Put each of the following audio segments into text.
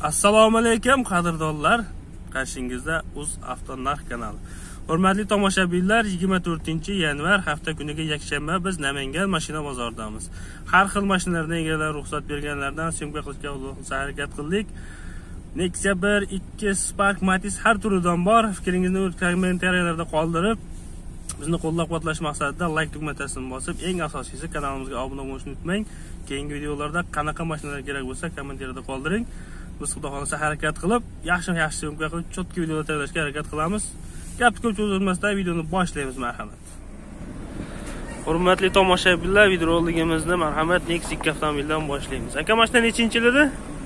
Assalomu alaykum qadrdonlar. Qarshingizda Uz Avtonarx kanali. Hurmatli tomoshabinlar, 24-yanvar hafta kuniga yakshanba biz Namangan mashina bozoridamiz. Har xil mashinalardan egalari ruxsat berganlardan syomka qilishga harakat qildik. Nexia 1, 2, Spark, Matiz har turidan bor. Fikringizni kommentariyalarda qoldirib, bizni qo'llab-quvvatlash maqsadida like tugmasini bosib, eng asosiysi kanalimizga obuna bo'lishni unutmang. Keyingi videolarda qanaqa mashinalar kerak bo'lsa kommentariyada qoldiring. Biz xudo xolasa harakat qilib, yaxshi syomka qilib, cho'tki videolar tayyorlashga harakat qilamiz. Gapni ko'p cho'zilmasdan videoni boshlaymiz, marhamat. Hurmatli tomoshabinlar, videoroligimizni marhamat Nexia 2 avtomobildan boshlaymiz. Aka, mashina nechinchi yil edi?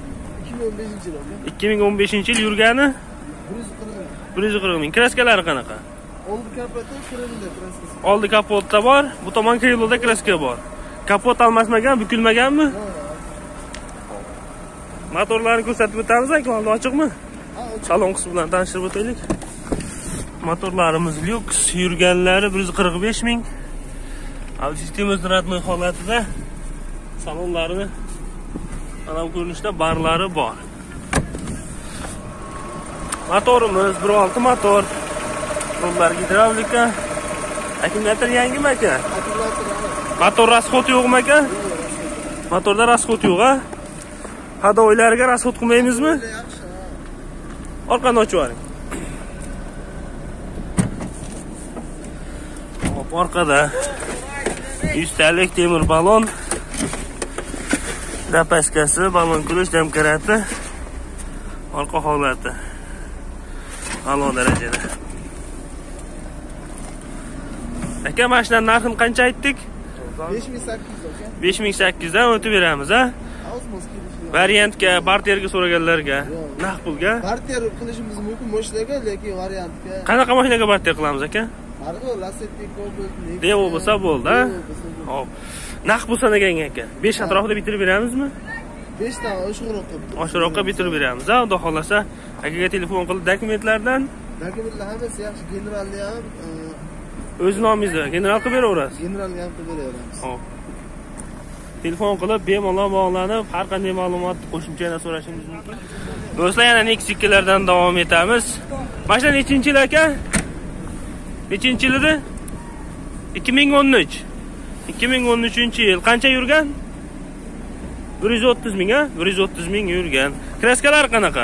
2015-yil yurgani? 140 ming. Kraskalari qanaqa? Oldi kapotda bor, bu tomon kriloda kraska bor. Kapot almasmagan, bukilmaganmi? Motorlarni ko'rsatib o'tamiz, aka, oldi ochiqmi? Salon qismi bilan tanishtirib o'taylik. Motorlarimiz lyuks, yurganlari 145 ming. Audio sistemasi radmoy holatida. Salonlarini ana bu ko'rinishda barlari bor. Motorimiz 1.6 motor. Rullar gidravlika. Akkumulyator yangimi aka? Motor rasxot yo'qmi aka? Motorda rasxot yo'q-a? Hadoylariga rasxot qilmaymizmi? Orqani ochib yuboring. Hop, orqada 100 talik temir balon. Zapaskasi, balon kulish damkarati. Orqa holati a'lo darajada. Aka, mashinaning narxini qancha aytdik? 5800 aka. 5800 dan o'tib beramiz, ha? Variantga, barterga so'raganlarga, naqd pulga. Barter qilishimiz mumkin mashinaga, lekin variantga. Qanaqa mashinaga barter qilamiz aka? Margo, Lacetti, Cobalt, Nexia. Devo bo'lsa bo'ldi, ha? Hop. Naqd pul sanagan aka. 5 atrofida bitirib beramizmi? 5 ta oshiqroqqa. Oshiqroqqa bitirib beramiz. Ha, xudo xolasa, akaga telefon qilib dokumentlardan. Dokumentlar hammasi yaxshi, generalni ham o'z nomingizda general qilib beraverasiz. Generalni ham qilib beraveramiz. Hop. Telefon qilib bemalol bog'lanib, har qanday ma'lumot qo'shimchadan so'rashingiz mumkin. Do'stlar, yana Nexia 2 lardan davom etamiz. Mashina nechinchi yil aka? Nechinchi yil edi? 2013. 2013-yil. Qancha yurgan? 130 ming, ha? 130 ming yurgan. Kraskalar qanaqa?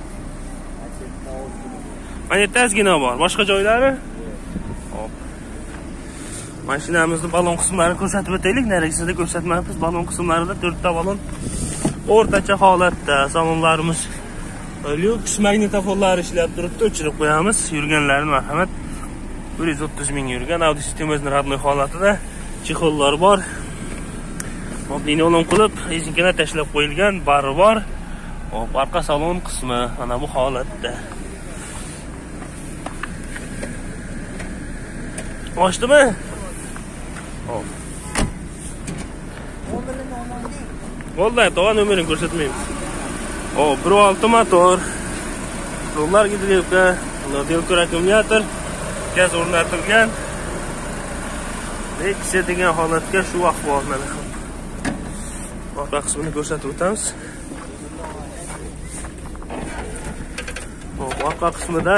Mana tazgina bor. Boshqa joylari? Hop. Mashinamizning balon qismlarini ko'rsatib o'taylik. Narigisida ko'rsatmaymiz. Balon qismlarida 4 ta balon o'rtacha holatda. Salonlarimiz lyuks, magnitofonlar ishlab turibdi. O'chirib qo'yamiz. Yurganlarini marhamat. 130 ming yurgan. Audio sistemasining radmoy holatida. Chexollar bor. Hop, linolon qilib, rezinkalar tashlab qo'yilgan, bari bor. Hop, orqa salon qismi mana bu holatda. Ochdimi? Hop. Bo'ldi, to'g'ri nomerini ko'rsatmaymiz. Hop, 1.6 motor. Rullar gidravlika, delkur akkumulyator, gaz o'rnatilgan. Nexia degan holatga shu ahvol mana. Orqa qismini ko'rsatib o'tamiz. Hop, orqa qismida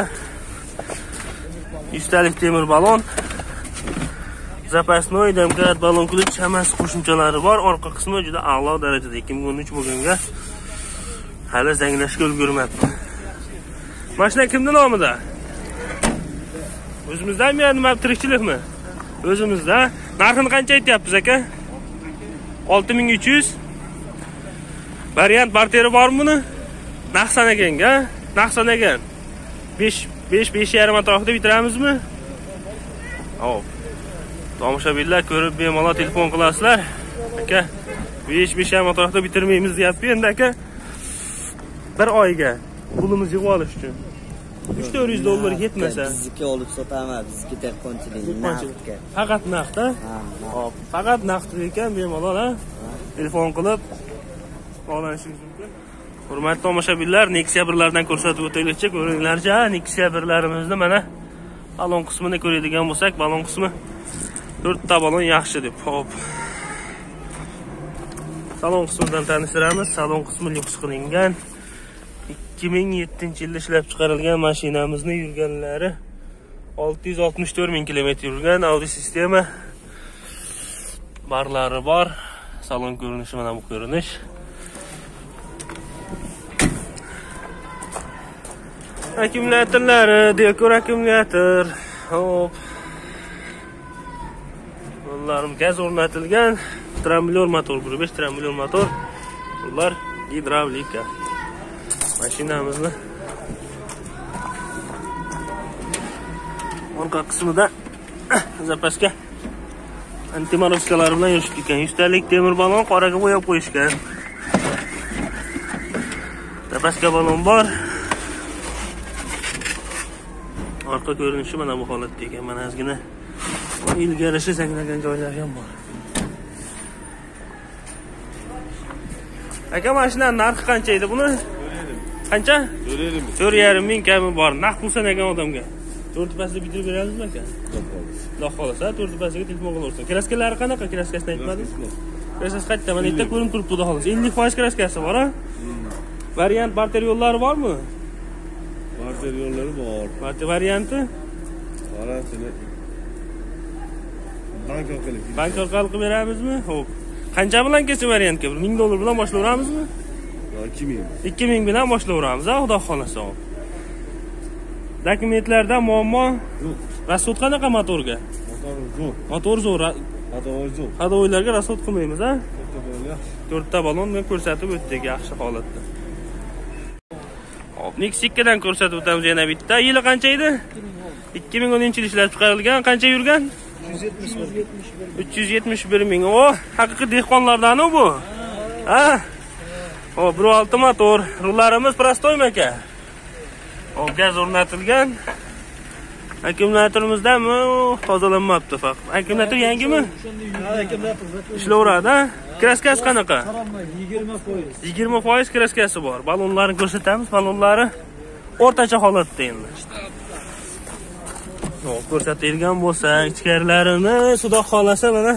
100 talik temir balon. Zapasnoy, damkarat, balon kulish hammasi qo'shimchalari bor. Orqa qismi juda a'lo darajada. 2013 bo'lganga hali zanglashga ulgurmabdi. Mashina kimning nomida? O'zimizdanmi yo nima tirikchilikmi? O'zimizda. Narxini qancha aytyapsiz aka? 6300. Variant barteri bormi buni? Naqd sanaganga, naqd sanagan. 5.5 atrofida bitiramizmi? Hop. Tomoshabinlar ko'rib bemalol telefon qilasizlar. Aka, 5.5 atrofida bitirmaymiz deyapti endi aka. Bir oyga pulimiz yig'ib olish uchun. $300 yetmasa, bizniki olib sotaman, bizniki dehqonchilik, naqdga. Faqat naqd, ha? Hop, faqat naqd ekan, bemalol, ha? Telefon qilib bog'lanishingiz mumkin. Hurmatli tomoshabinlar, Nexia 1lardan ko'rsatib o'taylikchi, ko'ringlarcha, Nexia 1larimizni mana balon qismini ko'radigan bo'lsak, balon qismi 4 ta balon yaxshi deb. Hop. Salon qismidan tanishtiramiz. Salon qismi lyuks qilingan. 2007-yilda ishlab chiqarilgan mashinamizni yurganlari 664 ming kilometr yurgan. Audi sistema barlari bor. Salon ko'rinishi mana bu ko'rinish. Akkumulyatorlari, dekor akkumulyator. Hop. Bunlarım gaz o'rnatilgan. Tramblyor motor, 5 tramblyor motor. Ular gidravlika. Mashinamizni orqa qismida zapaska antimarovskalar bilan yurishib ekan. 100 talik temir balon qoraga bo'yab qo'yishgan. Zapaska balon bor. Orqa ko'rinishi mana bu holatda ekan. Mana ozgina ilgarishi saklagan joylari ham bor. Aka, mashinaning narxi qancha edi buni? Qancha? 4,5 ming kami bor. Naqd pul sanagan odamga. 4 pasda bitirib beramizmi aka? Xudo xolasa 4 pasga telefon qilaversin. Kraskalari qanaqa? Kraskasini aytmadingiz? Kraskasi qayerda? Mana yerda ko'rinib turibdi, xudo xolasa. 50% kraskasi bor, ha? Variant barter yo'llari bormi? Barter yo'llari bor. Barter varianti? Variantini bank orqali qilib beramizmi? Xo'p. Qancha bilan kelsa variantga? $1000 bilan boshlayveramizmi? 2000. 2000 bilan boshlayveramiz, ha, xudo xolasa. Dokumentlarda muammo yo'q. Rasod qanaqa motorga? Motor zo'r. Hadovoylarga rasod qilmaymiz, ha? 4 ta balon bilan ko'rsatib o'tdik, yaxshi holatda. Hop, Nexus 2 dan ko'rsatib o'tamiz yana bitta. Yili qancha edi? 2010-yil ishlab chiqarilgan. Qancha yurgan? 371 ming. O, haqiqiy dehqonlardan-ku bu. Ha? Hop, 1.6 motor. Rullarimiz prostoymi aka? Hop, gaz o'rnatilgan. Akkumulyatorimizdami? Tozalanmabdi faqat. Akkumulyator yangimi? Ishlayveradi, ha? Kraskasi qanaqa? 20%. 20% kraskasi bor. Balonlarni ko'rsatamiz. Balonlari o'rtacha holatda endi. Hop, ko'rsatilgan bo'lsa, ichkarilarini xudo xolasa mana.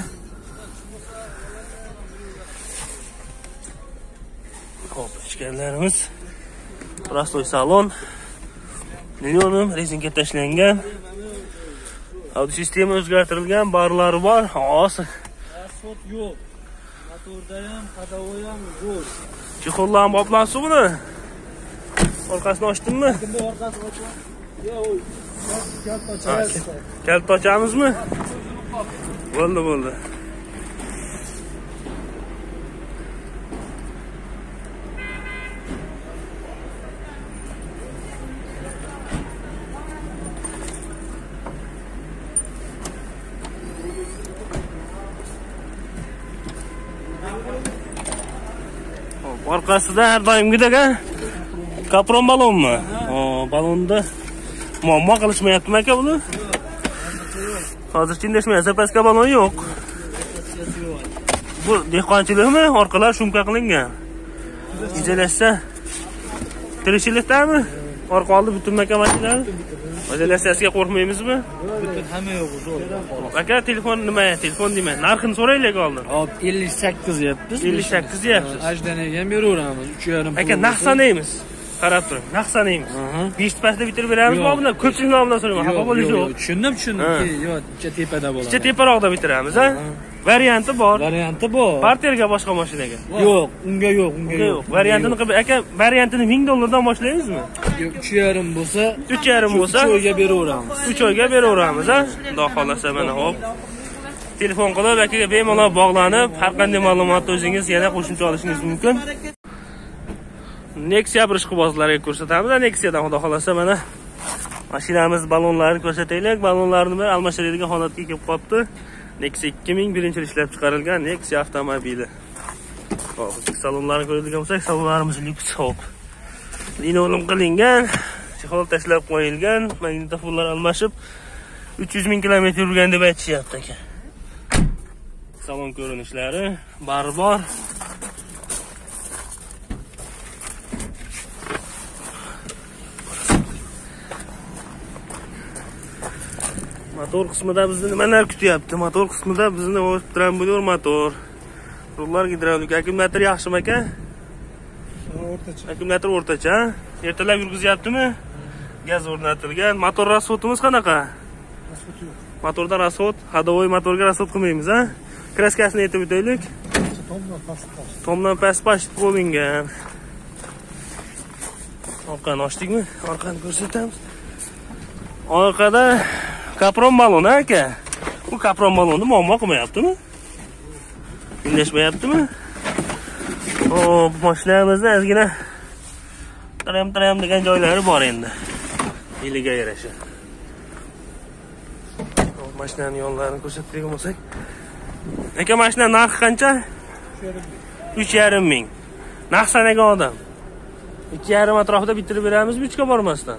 Hop, ichkarilarimiz prostoy salon. Millionim rezinka tashlangan. Audi sistema o'zgartirilgan, barlari bor. Hozir asfalt yo'q. Motorda ham, hadovoy ham zo'r. Chexollarni boplansa buni. Orqasini ochdimmi? Bu orqasi ochma. Yo'q. Kalit ochamizmi? Bo'ldi. Orqasida har doimgidek, ha? Kapron balonmi? Balonda muammo qilishmayaptimi aka buni? Hozircha indashmayapti, zapaska balon yo'q. Bu dehqonchilikmi? Orqalar shumka qilingan. Ijalashsa tirikchilikdami? Orqa oldi butun maka mashinalar. Izolyatsiyasiga qo'rqmaymizmi? Butun hamma yo'q zo'r. Aka, telefon nima? Telefon nima? Narxini so'raylik oldin. Hop, 58 deyapmiz. 58 deyapsiz. Ajdanaga ham beraveramiz. 3,5 Aka, narx sanaymiz. Qarab turing, narx sanaymiz. 5 pasda bitirib beramizmi buni? Ko'pchilik nomidan so'rayman. Xafa bo'lish yo'q. Tushundim. Yo'q, ichcha tepada bo'ladi. Ichcha teparoqda bitiramiz, ha? Varianti bor. Varianti bor. Parterga boshqa mashinaga. Yo'q, unga yo'q. Variantini qilib, aka, variantini $1000 dan boshlaymizmi? Yo'q, 3,5 bo'lsa, 3,5 bo'lsa 3 oyga beraveramiz. 3 oyga beraveramiz, ha? Xudo xolasa mana hop. Telefon qilib, akaga bemalol bog'lanib, har qanday ma'lumotni o'zingiz yana qo'shimcha olishingiz mumkin. Nexia bir ishqibozlarga ko'rsatamiz. Nexiadan xudo xolasa mana mashinamiz balonlarini ko'rsataylik. Balonlarni almashtiradigan holatga kelib qolibdi. Nexia 2001-yil ishlab chiqarilgan Nexia avtomobili. Hop, salonlarni ko'radigan bo'lsak, salonlarimiz lyuks, hop. Linoleum qilingan, chexol tashlab qo'yilgan, magnitofonlar almashib 300 ming kilometr yurgan deb aytishyapti aka. Salon ko'rinishlari bor. Motor qismida bizni nimalar kutyapti? Motor qismida bizni tramblyor motor. Rullar gidravlik, akkumulyator yaxshimi aka? o'rtacha. Akkumulyator o'rtacha. Ertalab yurgizyaptimi? Gaz o'rnatilgan. Motor rasxodimiz qanaqa? Rasxod yo'q. Motorda rasxod, hadovoy motorga rasxod qilmaymiz, ha? Kraskasini aytib o'taylik. Tomdan past bo'lingan. Orqani ochdikmi? Orqani ko'rsatamiz. Orqada kapron balon aka. Bu kapron balonni muammo qilmayaptimi? Tinglashmayaptimi? Hop, mashinamizda ozgina taram degan joylari bor endi. Yiliga yarasha. Hop, mashinaning yo'llarini ko'rsatadigan bo'lsak. Aka, mashina narxi qancha? 3,5 ming. Narx sanagan odam. 2,5 atrofida bitirib beramizmi 3 ga bormasdan?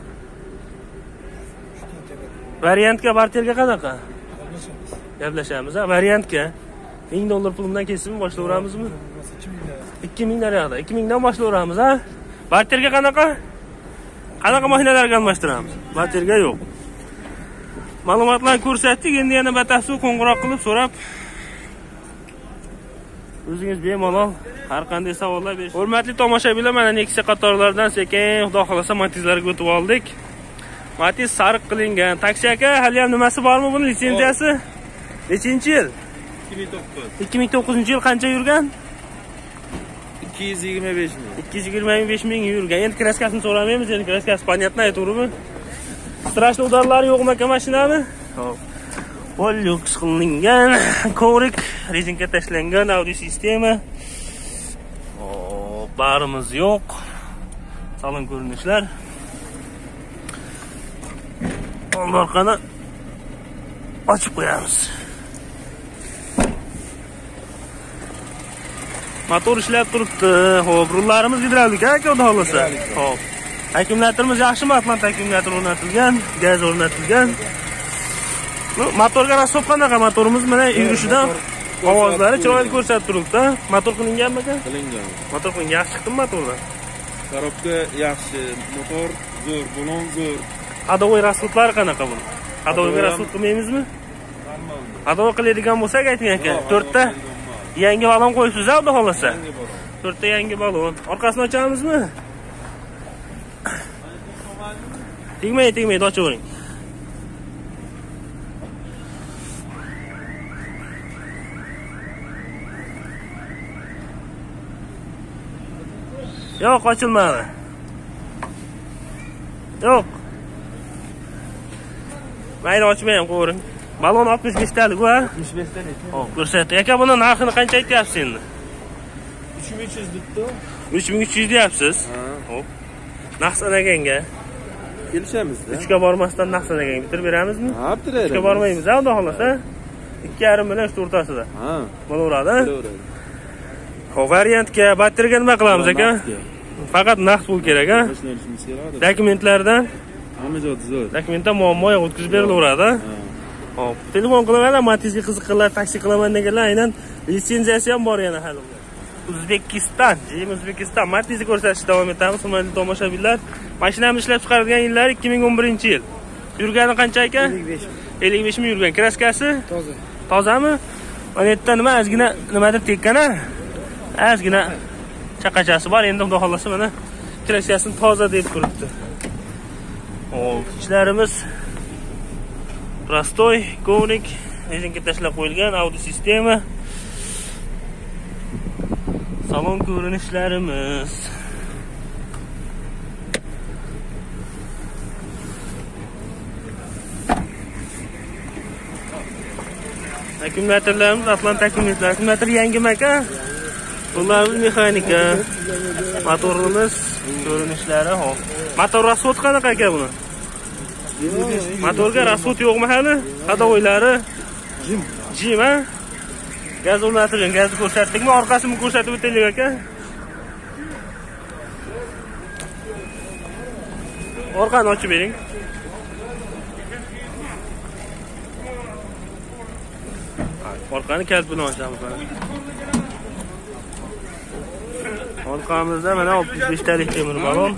Variantga barterga qanaqa? Gaplashamiz, ha? Variantga $1000 pulimdan kesimni boshlayveramizmi? 2000 naryoqda. 2000 dan boshlayveramiz, ha? Barterga qanaqa? Qanaqa mashinalarga almashtiramiz? Barterga yo'q. Ma'lumotlarni ko'rsatdik, endi yana batafsil qo'ng'iroq qilib so'rab o'zingiz bemalol har qanday savollar berish. Hurmatli tomoshabinlar, mana Nexia qatorlaridan sekin xudo xolasa Matizlarga o'tib oldik. Matiz sariq qilingan. Taksi aka, hali ham nimasi bormi buni litsenziyasi? Nechinchi yil? 2009 yil qancha yurgan? 225 ming. 225 ming yurgan. Endi kraskasini so'ramaymiz, endi kraskasi понятно aytavurmi? Strashli udorlari yo'qmi aka mashinani? Xo'p. Polyux qilingan, kovrik, rezinka tashlangan, audio sistema. Barimiz yo'q. Salon ko'rinishlar. Orqani ochib qo'yamiz. Motor ishlab turibdi. Xo'p, rullarimiz gidravlika aka, xudo xolasa. Xo'p. Akkumulyatorimiz yaxshimi? Atlant akkumulyator o'rnatilgan, gaz o'rnatilgan. Motorga rasxod qanaqa? Motorimiz mana yurishidan ovozlari chiroyli ko'rsatib turibdi. Motor qilinganmi aka? Qilingan. Motor qilingan, yaxshi chiqdimi motordan? Korobka yaxshi, motor zo'r, balon zo'r. Hadovoy rasxodlari qanaqa buni? Hadovoyga rasxod qilmaymizmi? Hadovoy qiladigan bo'lsak ayting aka. 4 ta yangi balon qo'yibsiz, xudo xolasa. 4 ta yangi balon. Orqasini ochamizmi? Tegmaydi, ochavering. Yo'q, ochilmadi. Yo'q. Mayli, ochmayam, qo'ying. Balon 65 talik, va? 65 talik. Xo'p, ko'rsating. Aka, buni narxini qancha aytyapsiz endi? 3300 debdi. 3300 deyapsiz. Xo'p. Narx sanaganga. Kelishamiz-da. 3 ga bormasdan narx sanaganga bitirib beramizmi? Ha, bitiraylik. 3 ga bormaymiz, xudo xolasa. 2,5 bilan 3 o'rtasida. Ha. Bo'laveradi. Bo'laveradi. Xo'p, variantga batteriyaga nima qilamiz aka? Faqat naqd pul kerak, ha? Dokumentlardan hamma joyi zo'r. Dokumentda muammo yo'q, o'tkazib berilaveradi. Xo'p, telefon qilaman, Matizga qiziqqanlar, taksi qilaman deganlar, aynan litsenziyasi ham bor yana hali. O'zbekiston, O'zbekiston Matizga ko'rsatishda davom etamiz, hurmatli tomoshabinlar. Mashinamiz ishlab chiqarilgan yillari 2011-yil. Yurgani qancha aka? 55 ming yurgan. Kraskasi? Toza. Tozami? Mana yerda nima ozgina nimadir tekkan-a? Ozgina chaqachasi bor. Endi xudo xolasa mana kraskasini toza deb turibdi. Hop, ishlarimiz prostoy, kovnik, rezinka tashlab qo'yilgan, audio sistema. Salon ko'rinishlarimiz. Akkumulyatorlarimiz Atlant akkumulyator. Akkumulyator yangi maka. Ularimiz mexanika. Motorimiz ko'rinishlari hop. Motor rasxod qanaqa aka buni? Motorga rasxod yo'qmi hali? Hadovoylari jim, ha? Gaz o'rnatilgan, gazni ko'rsatdikmi? Orqasini ko'rsatib o'taylik aka. Orqani ochib bering. Orqani kalt bilan ochamiz. Orqamizda mana 65 talik temir balon.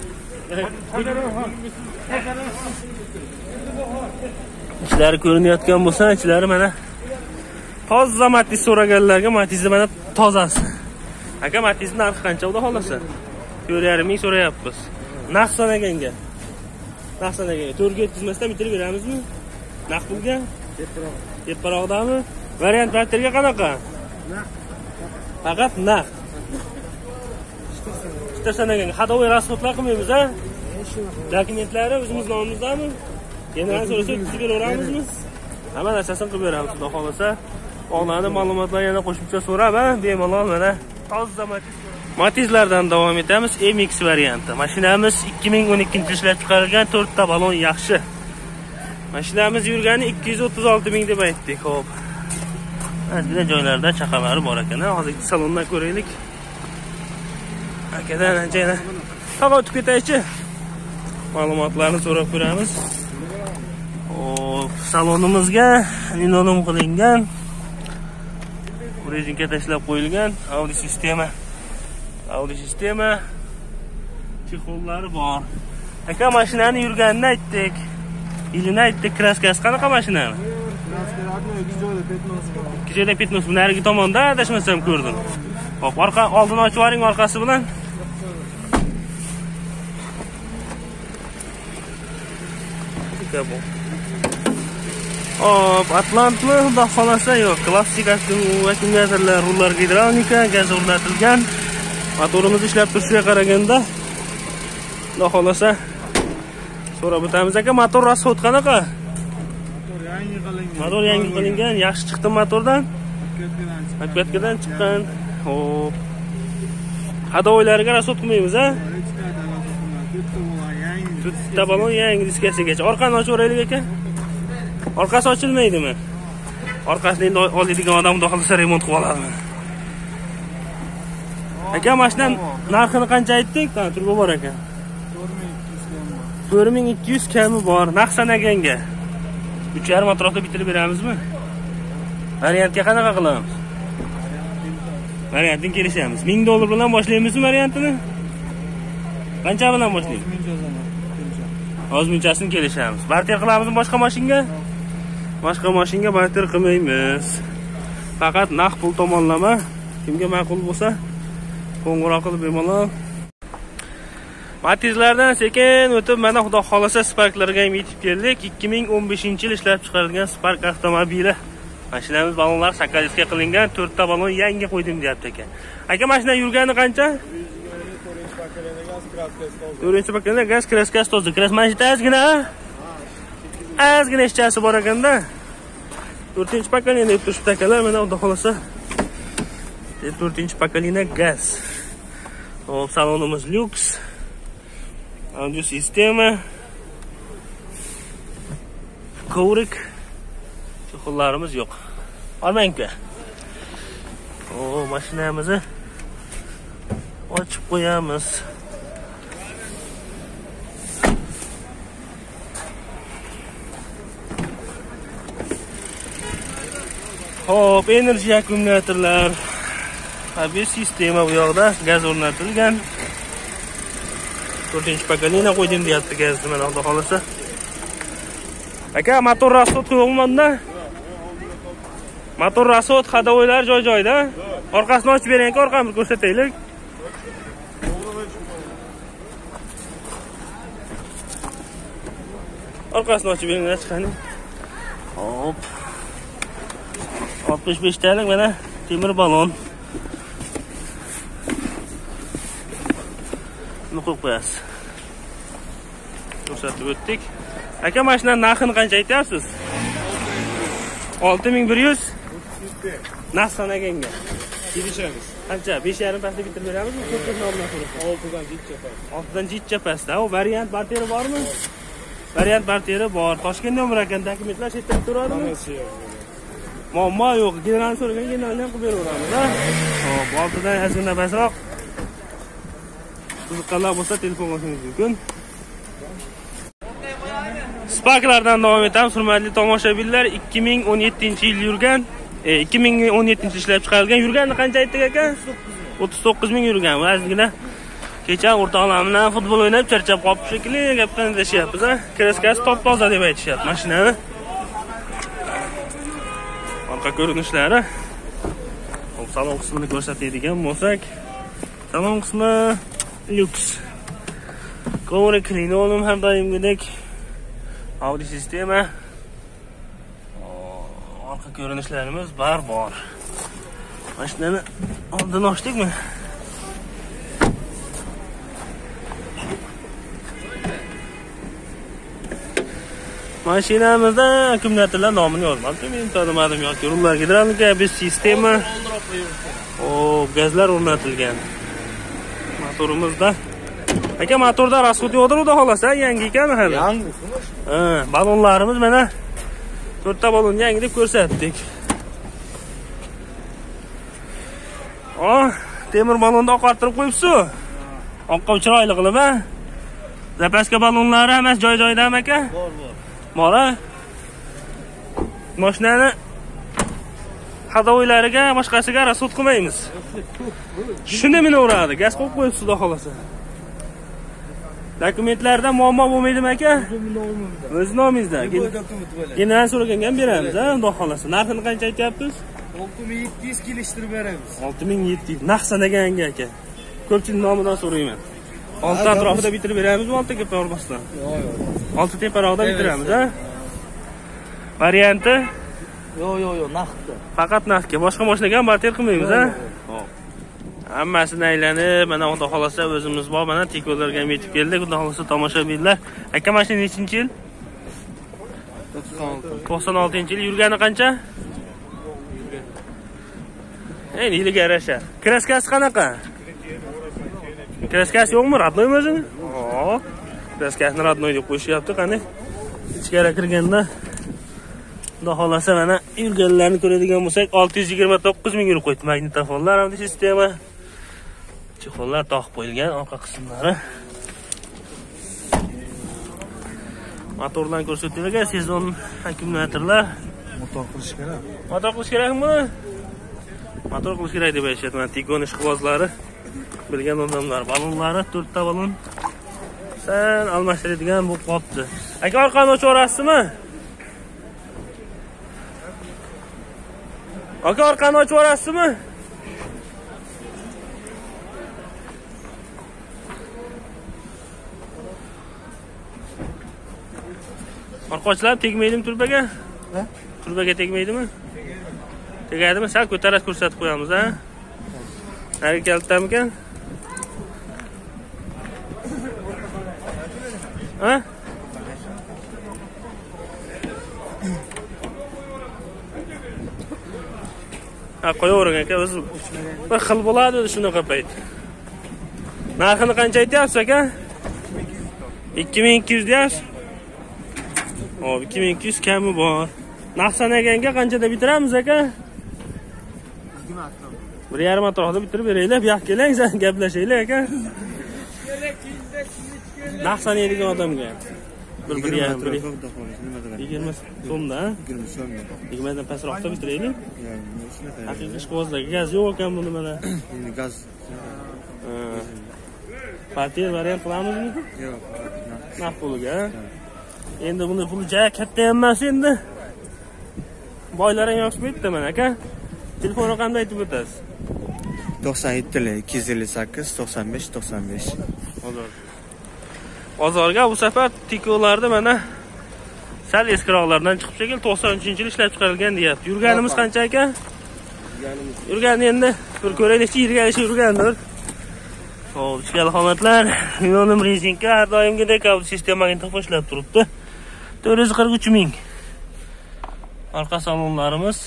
Ichlari ko'rinayotgan bo'lsa, ichlari mana toza Matiz so'raganlarga Matizda mana tozasi. Aka, Matizning narxi qancha xudo xolasa? 4,5 ming so'rayapmiz. Naqd sanaganga. Naqd sanaganga 4 ga yetkazmasdan bitirib beramizmi? Naqd pulga? Tepparoqdami? Variant barterga qanaqa? Naqd. Faqat naqd. Ishta sanaganga xadoviy rasxodlar qilmaymiz, ha? Dokumentlari o'zimiz nomimizdami? General so'rasa o'tkazib beraveramizmi? Hamma narsasini qilib beramiz, xudo xolasa. Onaning ma'lumotlar yana qo'shimcha so'rab, ha? Bemalol mana toza Matizlardan davom etamiz. MX varianti. Mashinamiz 2012 ishlab chiqarilgan 4 ta balon yaxshi. Mashinamiz yurgani 236 ming deb aytdik. Xo'p. Ozgina joylarda chaqalari bor ekan. Hozir salondan ko'raylik. Akadan anchagina havo o'tib ketaychi. Ma'lumotlarni so'rab ko'ramiz. Xo'p, salonimizga linoleum qilingan. Rezinka tashlab qo'yilgan audio sistema. Chexollari bor. Aka mashinani yurganini aytdik. Yilini aytdik. Kraskasi qanaqa mashinami? Kraskasi 2 joyda 15 narigi tomonda adashmasam ko'rdim. Hop, oldini ochib yuboring orqasi bilan. Hop, Atlantmi, xudo xolasa yo'q. Klassik akkumulyatorlar, rullar gidravlika, gaz o'rnatilgan. Motorimiz ishlab turishiga qaraganda, xudo xolasa so'rab o'tamiz aka, motor rasxod qanaqa? Motor yangi qilingan, yaxshi chiqdi motordan. Atbatkadan chiqqan. Hop. Hadovoylariga rasxod qilmaymiz, ha? To'rtta balon yangi diskasigacha. Orqani ochib o'raylik aka. Orqasi ochilmaydimi? Orqasini endi oladigan odam xudo xolasa remont qilib oladimi? Aka, mashinaning narxini qancha aytdik? Turbo bor ekan. 4200 kami bor. Naqd sanaganga 3,5 atrofda bitirib beramizmi? Variantga qanaqa qilamiz? Variantni kelishamiz. $1000 bilan boshlaymizmi variantini? Qancha bilan boshlaymiz? Ozmunchasini kelishamiz. Barter qilamizmi boshqa mashinga? Boshqa mashinga barter qilmaymiz. Faqat naqd pul tomonlama. Kimga ma'qul bo'lsa, qo'ng'iroq qilib bemalol. Matizlardan sekin o'tib, mana xudo xolasa Sparklarga ham yetib keldik. 2015-yil ishlab chiqarilgan Spark avtomobili. Mashinamiz balonlar shakaliska qilingan, 4 ta balon yangi qo'ydim deyapti ekan. Aka, mashina yurgani qancha? 4-chi pakalda gaz kraskasi toza. Kras mashina ozgina ishchasi bor ekanda. 4-chi pakalda deb turibdi akalar, mana xudo xolasa 4-chi pakalina gaz. Hop, salonimiz lyuks. Audio sistema. Kovrik. Chexollarimiz yo'q. Olmang-ku. O, mashinamizni ochib qo'yamiz. Hop, enerji akkumulyatorlar. Tabiiy sistema bu yoqda gaz o'rnatilgan. 4-chi pakalina qo'ydim deyapti gazni, mana xudo xolasa. Aka, motor rasxod yo'qmi? Motor rasxod, hadovoylar joy-joyda. Orqasini ochib bering-ku, orqani ko'rsataylik. Orqasini ochib bering, chiqani. Hop. 65 talik mana temir balon. Buni qo'yib qo'yasiz. Ko'rsatib o'tdik. Aka, mashinaning narxini qancha aytyapsiz? 6100. Naqd sanaganga. Kelishamiz. Qancha? 5,5 pastga bitirib beramizmi? 4 nomdan so'rab. 6dan jitcha past. 6dan jitcha pastda. O variant barteri bormi? Variant barteri bor. Toshkentda umr ekan, dokumentlar chetda turadimi? Hammasi yo'q. Muammo yo'q. General so'ragan generalni ham qilib beraveramiz, ha? Xo'p, oldidan ozgina pasroq. Qiziqqanlar bo'lsa telefon qilishingiz mumkin. Sparklardan davom etamiz, hurmatli tomoshabinlar. 2017-yil yurgan, 2017 ishlab chiqarilgan. Yurganni qancha aytdik aka? 39 ming yurgan. Ozgina kecha o'rtoqlar bilan futbol o'ynab charchab qolib shekilli gapdan adashyapmiz, ha? Kraskasi top-toza deb aytishyapti mashinani. Orqa ko'rinishlari. Salon qismini ko'rsatadigan bo'lsak, salon qismi Lux. Kovrak linoleum har doimgidek. Audio sistema. Orqa ko'rinishlarimiz bor. Mashinani oldin ochdikmi? Mashinamizda akkumulyatorlar nomini yozmabdi. Men tanimadim yoki rullar gidravlika, biz sistema. Gazlar o'rnatilgan. Motorimizda. Aka, motorda rasxod yo'qdir, xudo xolasa, yangi ekan hali. Yangi. Balonlarimiz mana 4 ta balon yangi deb ko'rsatdik. Temir balonni oqartirib qo'yibsiz. Oqqa chiroyli qilib, ha? Zapaska balonlari emas, joy-joyidami aka? Bor. Mashinani hadovoylariga, boshqasiga rasxod qilmaymiz. Shuni meni uradi, gaz qo'yib qo'yibsiz, xudo xolasa. Dokumentlarda muammo bo'lmaydimi aka? O'z nomingizda. Keyin so'raganga beramiz, ha, xudo xolasa. Narxini qancha aytyapsiz? 6700 kelishtirib beramiz. 6700. Naqsanagan aka. Ko'pchilik nomidan so'rayman. 6 atrofida bitirib beramizmi, 6 ga bormasdan? Yo'q. 6 teparoqda bitiramiz, ha? Varianti? Yo'q, naqdda. Faqat naqdga, boshqa mashinaga ham barter qilmaymiz, ha? Xo'p. Hammasini aylanib, mana xudo xolasa o'zimiz bor, mana Tikolarga yetib keldik, xudo xolasa tomoshabinlar. Aka, mashina nechinchi yil? 96-yil. Yurgani qancha? Yiliga yarasha. Kraskasi qanaqa? Kraskasi yo'qmi? Radnoymi o'zini? Kraskasini radnoy deb qo'yishyapti, qani? Ichkari kirganda xudo xolasa mana yurganlarni ko'radigan bo'lsak, 629 ming yurib qo'ydi. Magnitofonlar ham sistema. Chexollar taqib qo'yilgan orqa qismlari. Motordan ko'rsatilgan sezon akkumulyatorlar. Motor qilish kerak. Motor qilish kerakmi? Motor qilish kerak deb aytishyapti. Mana Tigon ishqibozlari, bilgan odamlar, balonlari 4 ta balon san almashtiradigan bu qopti. Aka, orqani ochib yuborasizmi? Aka, orqani ochib yuborasizmi? Orqa ochilib tegmaydimi turbaga? Ha? Turbaga tegmaydimi? Tegadimi? Sal ko'tarib ko'rsatib qo'yamiz, ha? Nari keltamikan? Ha? Qo'yavering aka, o'zi bir xil bo'ladi shunaqa payt. Narxini qancha aytyapsiz aka? 2200 deyapsiz. 2200 kami bor. Naqsanaganga qanchada bitiramiz aka? 1,5 atrofida bitirib beraylik. Bu yoqqa keling, gaplashaylik aka. Naqsanaydigan odamga. 20 so'mda, 20 so'mda. 20 dan pastroqda bitiraylik. Haqiqiy ishqibozlarga gaz yo'q ekan buni mana. Endi gaz. Partiya variant qilamizmi? Yo'q. Naq puliga. Endi buni puli katta emas endi. Boylar ham yoqishmaydi mana aka. Telefon raqamini aytib o'tasiz. 97 258 95 95. Bozorga bu safar Tikolarda mana sal eskiroqlardan chiqib shekil 93-yil ishlab chiqarilgan deyapti. Yurganimiz qancha aka? Yurgan endi bir ko'raylik, yirgalishi yurgandir. Xo'p, ichkari holatlar, yo'lim rezinka har doimgidek sistemaga to'g'rilab turibdi. 443 ming. Orqa salonlarimiz.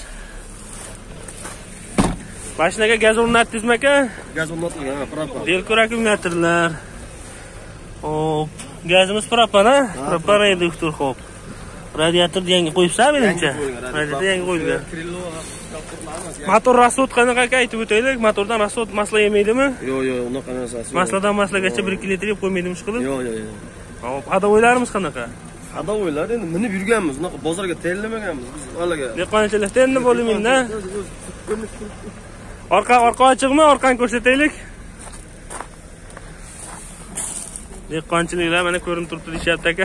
Mashinaga gaz o'rnatdingizmi aka? Gaz o'rnatilgan, propan. Delkor akkumulyatorlar. Hop, gazimiz propan, ha? Propan reduktor, xo'p. Radiator yangi qo'yibsan menimcha. Radiator yangi qo'yilgan. Motor rasxod qanaqa aka aytib o'taylik. Motordan rasxod masla yemaydimi? Yo'q, unaqa narsa. Masladan maslagacha 1-2 litr yeb qo'ymaydimi ish qilib? Yo'q. Hop, hadovoylarimiz qanaqa? Hadovoylar endi minib yurganmiz, unaqa bozorga tayyorlamaganmiz biz haliga. Dehqonchilikda endi bo'limingda. Orqa ochiqmi? Orqani ko'rsataylik. Dehqonchiliklar mana ko'rinib turibdi deyapti aka.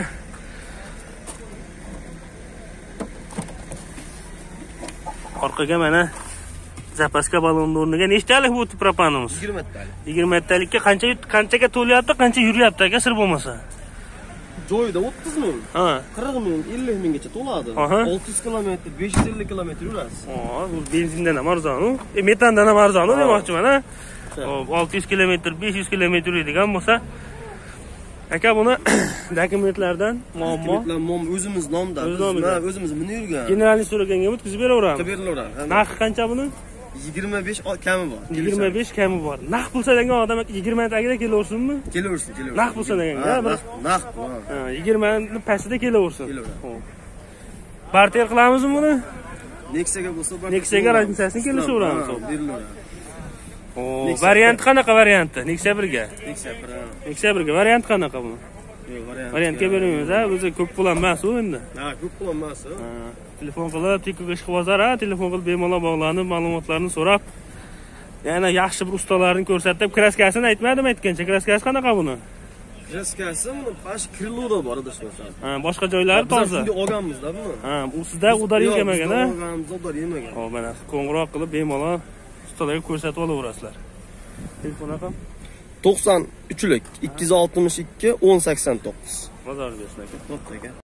Orqaga mana Zapaska balonni o'rniga nechtalik bu propanimiz? 20 talik. 20 talikka qanchaga to'lyapti, qancha yuryapti aka sir bo'lmasa? Joyida 30 ming, Ha. 40 ming, 50 minggacha to'ladi. Aha. 600 kilometr, 550 kilometr yurasiz. Bu benzindan ham arzon-ku, metandan ham arzon demoqchiman, ha. Hop, 600 kilometr, 500 kilometr yuradigan bo'lsa, aka buni dokumentlardan muammo O'zimiz nomda. O'z nomida. O'zimiz minib yurgan. generalniy so'raganga o'tkazib beraveramiz. Berilaveradi. Narxi qancha buni? 25 kami bor. 25 kami bor. Naq pulsa degan odam 20 tagida kelaversinmi? Kelaversin. Naq pulsa deganga, Naq. 20 ni pastida kelaversin. Kelaveradi. Barter qilamizmi buni? Nexaga bo'lsa, Nexaga razmitsiyasini kelishaveramiz. Berilaveradi. Variant qanaqa varianti? Nexia 1ga. Nexa 1. Nexia 1ga variant qanaqa bu? Variantga beramiz, ha, o'zi ko'p pul emas u endi. Ha, ko'p pul emas. Telefon qilib, tikka ishqibozlar, ha, telefon qilib bemalol bog'lanib, ma'lumotlarni so'rab, yana yaxshi bir ustalarni ko'rsatib, kraskasini aytmadimi aytgancha, kraskasi qanaqa buni? Kraskasi bash kriloda bor edi shunday. Ha, boshqa joylari toza. Biz olganmiz-da buni. Ha, u sizda udar yemagan, ha? Olganmiz, udar yemagan. Xo'p, mana qo'ng'iroq qilib bemalol ustalarga ko'rsatib olaverasizlar. Telefon raqam 93lik 262 1089. Bozor bersin aka. To'g'ri aka.